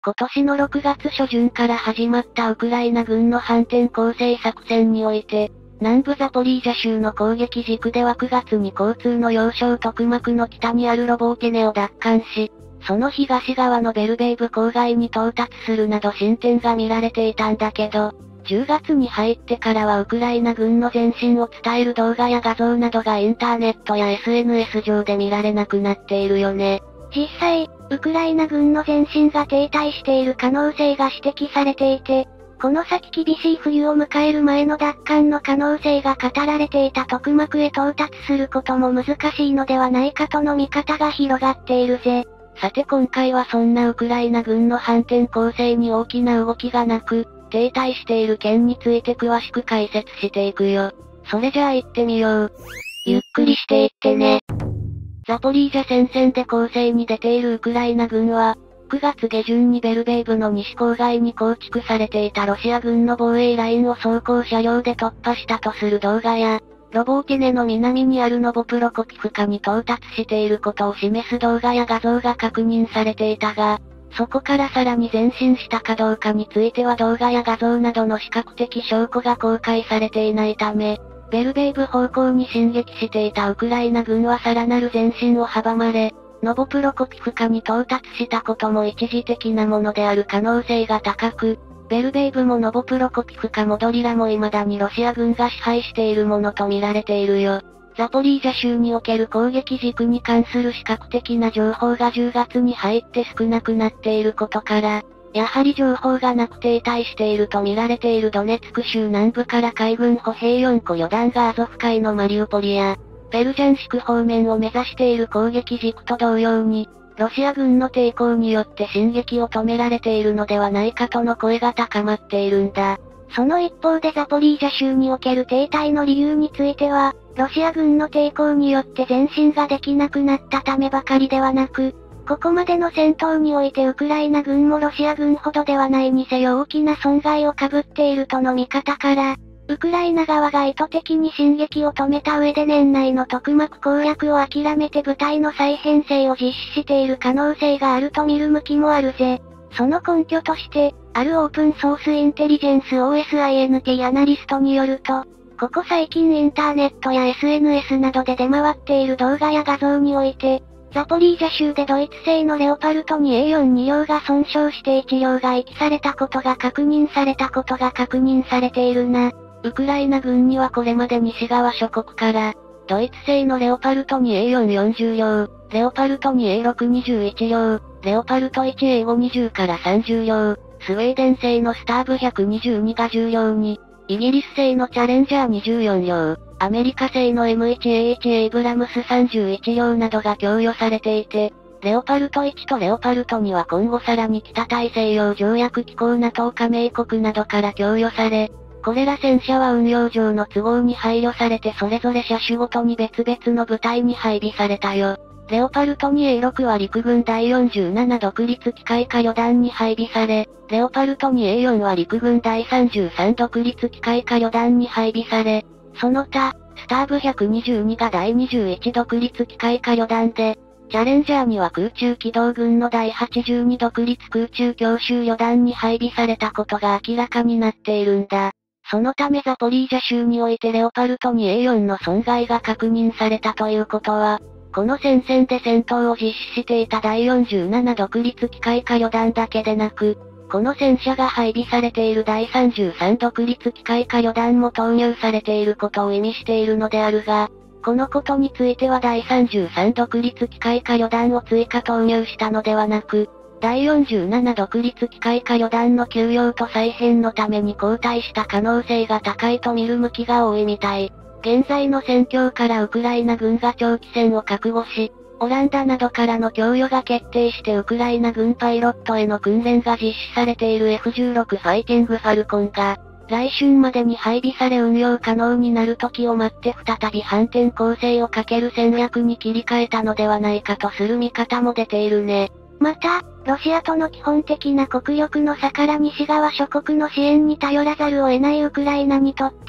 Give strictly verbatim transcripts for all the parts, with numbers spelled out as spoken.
今年のろくがつ初旬から始まったウクライナ軍の反転攻勢作戦において、南部ザポリージャ州の攻撃軸ではくがつに交通の要衝トクマクの北にあるロボーテネを奪還し、その東側のベルベイブ郊外に到達するなど進展が見られていたんだけど、じゅうがつに入ってからはウクライナ軍の前進を伝える動画や画像などがインターネットや エスエヌエス 上で見られなくなっているよね。 実際、ウクライナ軍の前進が停滞している可能性が指摘されていて、この先厳しい冬を迎える前の奪還の可能性が語られていたトクマクへ到達することも難しいのではないかとの見方が広がっているぜ。 さて今回はそんなウクライナ軍の反転攻勢に大きな動きがなく、停滞している件について詳しく解説していくよ。それじゃあ行ってみよう。ゆっくりしていってね。ザポリージャ戦線で攻勢に出ているウクライナ軍は、くがつ下旬にベルベイブの西郊外に構築されていたロシア軍の防衛ラインを装甲車両で突破したとする動画や、ロボーティネの南にあるノボプロコキフカに到達していることを示す動画や画像が確認されていたが、そこからさらに前進したかどうかについては動画や画像などの視覚的証拠が公開されていないため、ベルベイブ方向に進撃していたウクライナ軍はさらなる前進を阻まれ、ノボプロコキフカに到達したことも一時的なものである可能性が高く、ベルベイブもノボプロコキフカもドリラも未だにロシア軍が支配しているものと見られているよ。ザポリージャ州における攻撃軸に関する視覚的な情報がじゅうがつに入って少なくなっていることから、やはり情報がなく停滞していると見られているドネツク州南部から海軍歩兵よんこ旅団がアゾフ海のマリウポリや、ベルジャンシク方面を目指している攻撃軸と同様に、ロシア軍の抵抗によって進撃を止められているのではないかとの声が高まっているんだ。 その一方でザポリージャ州における停滞の理由については、ロシア軍の抵抗によって前進ができなくなったためばかりではなく、ここまでの戦闘においてウクライナ軍もロシア軍ほどではないにせよ大きな損害を被っているとの見方から、ウクライナ側が意図的に進撃を止めた上で年内のトクマク攻略を諦めて部隊の再編成を実施している可能性があると見る向きもあるぜ。その根拠として、あるオープンソースインテリジェンス オーエスアイエヌティー アナリストによると、ここ最近インターネットや エスエヌエス などで出回っている動画や画像において、ザポリージャ州でドイツ製のレオパルト にエーよんに 両が損傷していち両が遺棄されたことが確認されたことが確認されているな。 ウクライナ軍にはこれまで西側諸国から、ドイツ製のレオパルト にエーよんよんじゅう両、レオパルト にエーろくにじゅういち両、レオパルト いちエーごにじゅうからさんじゅう両、スウェーデン製のスターブひゃくにじゅうにがじゅう両に、イギリス製のチャレンジャーにじゅうよん両、アメリカ製の エムワンエーワン エイブラムスさんじゅういち両などが供与されていて、レオパルトいちとレオパルトには今後さらに北大西洋条約機構 ナトー 加盟国などから供与され、これら戦車は運用上の都合に配慮されてそれぞれ車種ごとに別々の部隊に配備されたよ。レオパルト にエーろく は陸軍だいよんじゅうなな独立機械化旅団に配備され、レオパルト にエーよん は陸軍だいさんじゅうさん独立機械化旅団に配備され、その他、スターブひゃくにじゅうにがだいにじゅういち独立機械化旅団で、チャレンジャーには空中機動軍のだいはちじゅうに独立空中強襲旅団に配備されたことが明らかになっているんだ。そのためザポリージャ州においてレオパルト にエーよん の損害が確認されたということは、この戦線で戦闘を実施していただいよんじゅうなな独立機械化旅団だけでなく、この戦車が配備されているだいさんじゅうさん独立機械化旅団も投入されていることを意味しているのであるが、このことについてはだいさんじゅうさん独立機械化旅団を追加投入したのではなく、だいよんじゅうなな独立機械化旅団の休養と再編のために交代した可能性が高いと見る向きが多いみたい。現在の戦況からウクライナ軍が長期戦を覚悟し、オランダなどからの供与が決定してウクライナ軍パイロットへの訓練が実施されている エフじゅうろく ファイティングファルコンが、来春までに配備され運用可能になる時を待って再び反転攻勢をかける戦略に切り替えたのではないかとする見方も出ているね。 また、ロシアとの基本的な国力の差から西側諸国の支援に頼らざるを得ないウクライナにとって、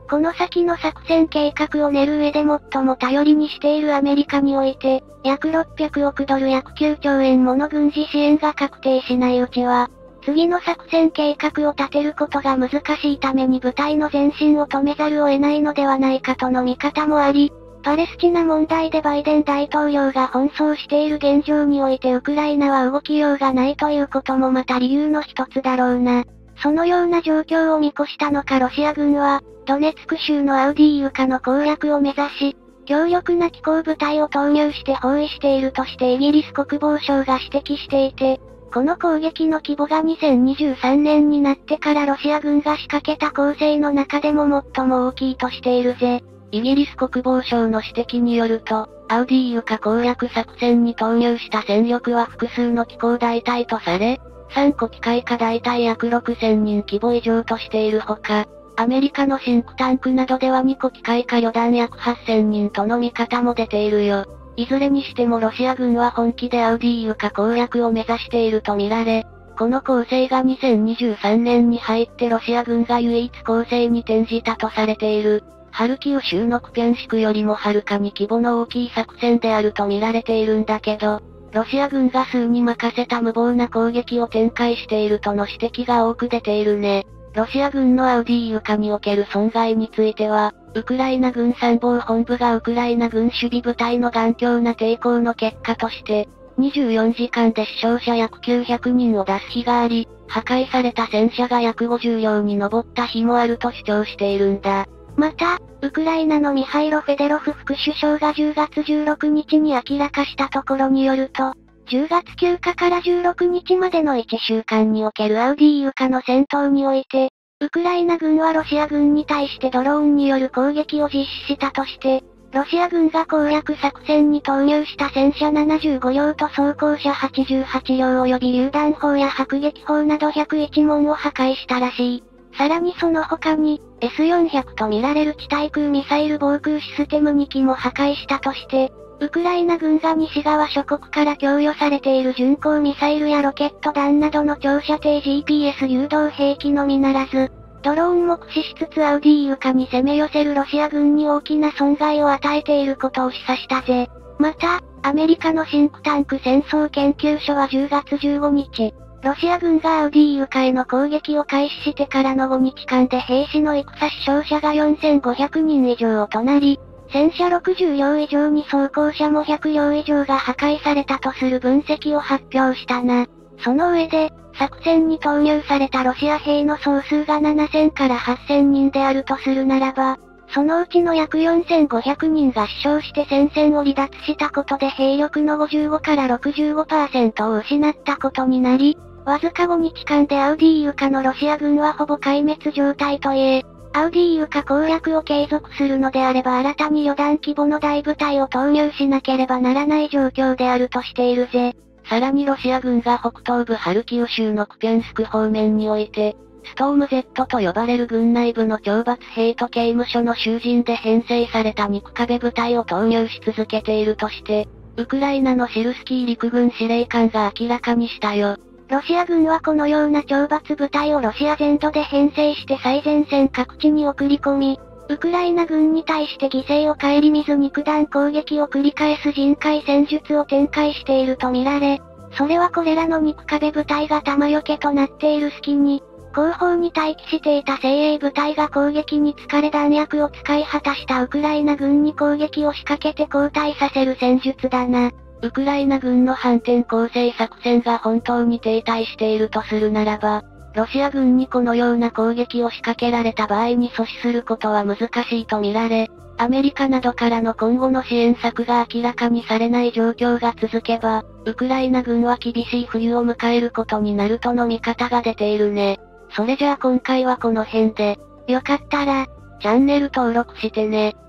この先の作戦計画を練る上で最も頼りにしているアメリカにおいて、約ろっぴゃくおくドル約きゅうちょうえんもの軍事支援が確定しないうちは、次の作戦計画を立てることが難しいために部隊の前進を止めざるを得ないのではないかとの見方もあり、パレスチナ問題でバイデン大統領が奔走している現状においてウクライナは動きようがないということもまた理由の一つだろうな。そのような状況を見越したのかロシア軍は、ドネツク州のアウディーイウカの攻略を目指し、強力な機甲部隊を投入して包囲しているとしてイギリス国防省が指摘していて、この攻撃の規模がにせんにじゅうさんねんになってからロシア軍が仕掛けた攻勢の中でも最も大きいとしているぜ。 イギリス国防省の指摘によると、アウディーイウカ攻略作戦に投入した戦力は複数の機甲大隊とされ、さんこ機械化大隊約ろくせんにん規模以上としているほか、アメリカのシンクタンクなどではにこ機械化旅団約はっせんにんとの見方も出ているよ。いずれにしてもロシア軍は本気でアウディーイウカ攻略を目指していると見られ、この攻勢がにせんにじゅうさんねんに入ってロシア軍が唯一攻勢に転じたとされている、ハルキウ州のクピャンシクよりもはるかに規模の大きい作戦であると見られているんだけど、ロシア軍が数に任せた無謀な攻撃を展開しているとの指摘が多く出ているね。ロシア軍のアウディーイウカにおける損害については、ウクライナ軍参謀本部がウクライナ軍守備部隊の頑強な抵抗の結果として、にじゅうよんじかんで死傷者約きゅうひゃくにんを出す日があり、破壊された戦車が約ごじゅうりょうに上った日もあると主張しているんだ。 また、ウクライナのミハイロ・フェデロフ副首相がじゅうがつじゅうろくにちに明らかしたところによると、じゅうがつきゅうかからじゅうろくにちまでのいっしゅうかんにおけるアウディーイウカの戦闘において、ウクライナ軍はロシア軍に対してドローンによる攻撃を実施したとして、ロシア軍が攻略作戦に投入した戦車ななじゅうごりょうと装甲車はちじゅうはちりょう及び榴弾砲や迫撃砲などひゃくいちもんを破壊したらしい。さらにその他に、エスよんひゃく と見られる地対空ミサイル防空システムにきも破壊したとして、ウクライナ軍が西側諸国から供与されている巡航ミサイルやロケット弾などの長射程 ジーピーエス 誘導兵器のみならず、ドローンも駆使しつつアウディーイウカに攻め寄せるロシア軍に大きな損害を与えていることを示唆したぜ。また、アメリカのシンクタンク戦争研究所はじゅうがつじゅうごにち、ロシア軍がアウディーイウカへの攻撃を開始してからのごにちかんで兵士の戦死傷者がよんせんごひゃくにん以上となり、戦車ろくじゅうりょう以上に装甲車もひゃくりょう以上が破壊されたとする分析を発表したな。その上で、作戦に投入されたロシア兵の総数がななせんからはっせんにんであるとするならば、そのうちの約よんせんごひゃくにんが死傷して戦線を離脱したことで兵力のごじゅうごからろくじゅうごパーセント を失ったことになり、わずかごにちかんでアウディーイウカのロシア軍はほぼ壊滅状態といえ、アウディーイウカ攻略を継続するのであれば新たに旅団規模の大部隊を投入しなければならない状況であるとしているぜ。 さらにロシア軍が北東部ハルキウ州のクピャンスク方面において、ストーム Z と呼ばれる軍内部の懲罰兵と刑務所の囚人で編成された肉壁部隊を投入し続けているとして、ウクライナのシルスキー陸軍司令官が明らかにしたよ。 ロシア軍はこのような懲罰部隊をロシア全土で編成して最前線各地に送り込み、ウクライナ軍に対して犠牲を顧みず肉弾攻撃を繰り返す人海戦術を展開しているとみられ、それはこれらの肉壁部隊が弾よけとなっている隙に、後方に待機していた精鋭部隊が攻撃に疲れ弾薬を使い果たしたウクライナ軍に攻撃を仕掛けて後退させる戦術だな。 ウクライナ軍の反転攻勢作戦が本当に停滞しているとするならば、ロシア軍にこのような攻撃を仕掛けられた場合に阻止することは難しいと見られ、アメリカなどからの今後の支援策が明らかにされない状況が続けば、ウクライナ軍は厳しい冬を迎えることになるとの見方が出ているね。それじゃあ今回はこの辺で、 よかったら、 チャンネル登録してね。